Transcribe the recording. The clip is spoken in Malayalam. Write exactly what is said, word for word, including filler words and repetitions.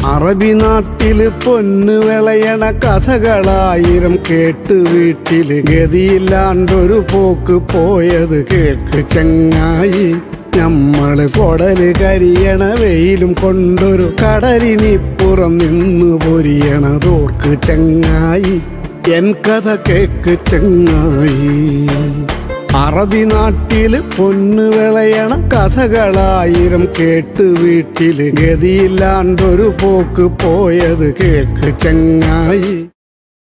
അറബി നാട്ടില് പൊന്നു വിളയണ കഥകളായിരം കേട്ട് വീട്ടില് ഗതിയില്ലാണ്ടൊരു പോക്ക് പോയത് കേക്ക് ചങ്ങായി. ഞമ്മള് കൊടല് കരിയണ വെയിലും കൊണ്ടൊരു കടലിനിപ്പുറം നിന്നു പൊരിയണതോർക്ക് ചങ്ങായി. എൻ കഥ കേക്ക് ചങ്ങായി. അറബി നാട്ടില് പൊന്നു വിളയണ കഥകളായിരം കേട്ട് വീട്ടില് ഗതിയില്ലാണ്ടൊരു പോക്ക് പോയത് കേക്ക് ചങ്ങായി.